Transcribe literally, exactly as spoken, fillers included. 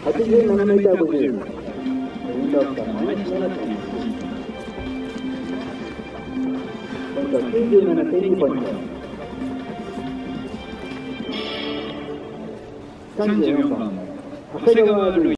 はちじゅうななメーターごじゅう。運動負荷マイナスななてんいち。ポイントきゅうじゅうななてんにポイント。さんじゅうよんばん長谷川瑠衣。